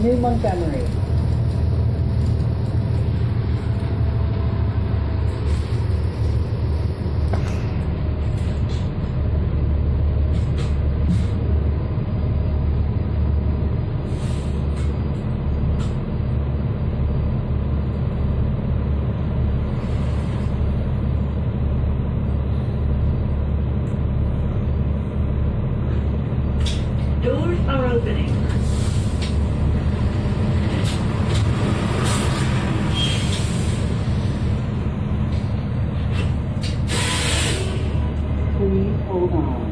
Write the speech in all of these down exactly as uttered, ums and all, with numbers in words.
New Montgomery. Doors are opening. Please hold on.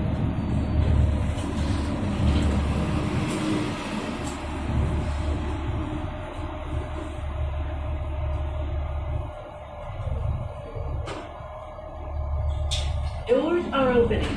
Doors are opening.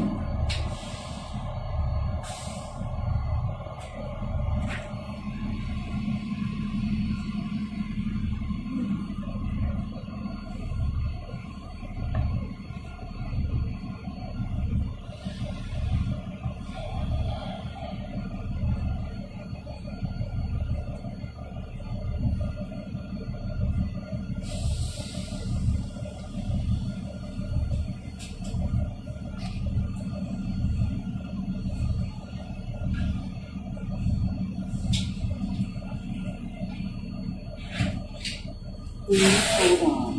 Please hold on.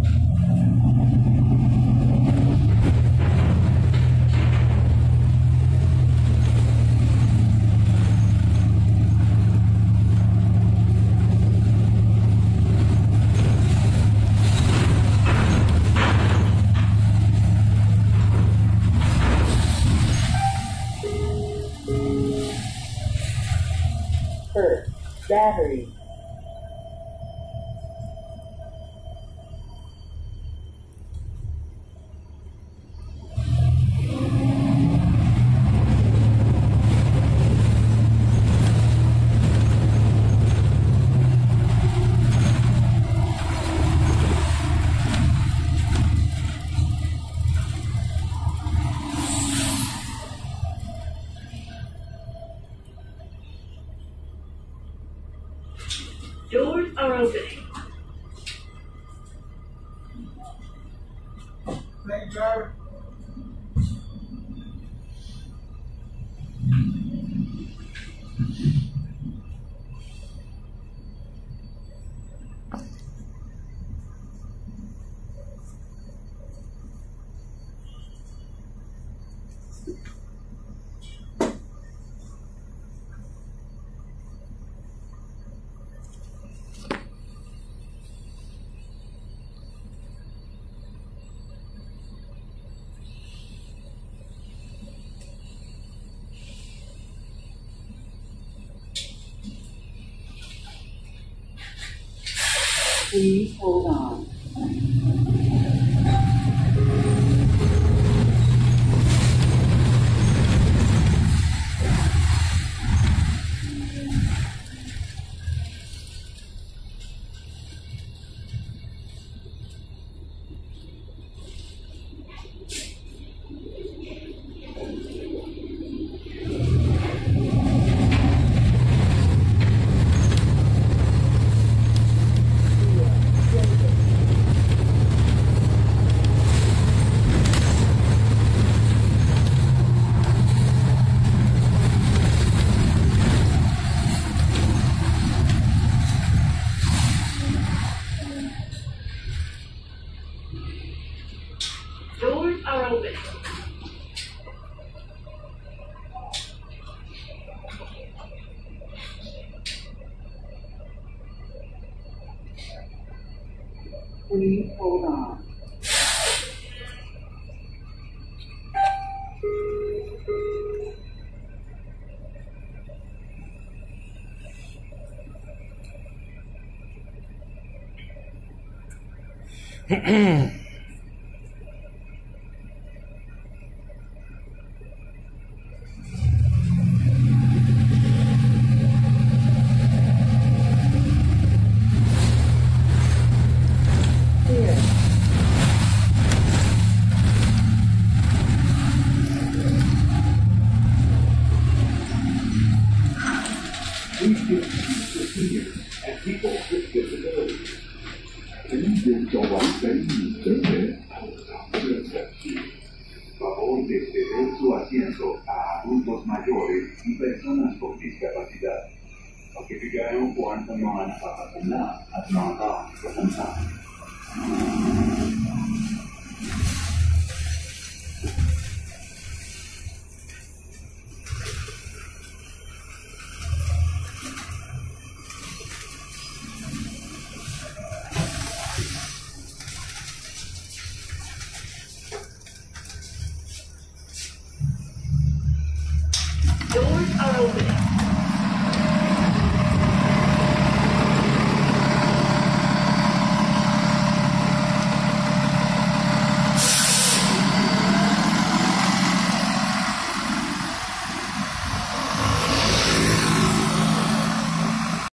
First, battery. Doors are opening. Thank you, driver. Please hold on. Doors are opening. Please hold on. Clear. We give to seniors and people with disabilities. Tenemos que aguantar y entender favor de ceder su asiento a adultos mayores y personas con discapacidad. Pakibigay po ang mga nakakatanda at mga kakakatanda. Doors are opening.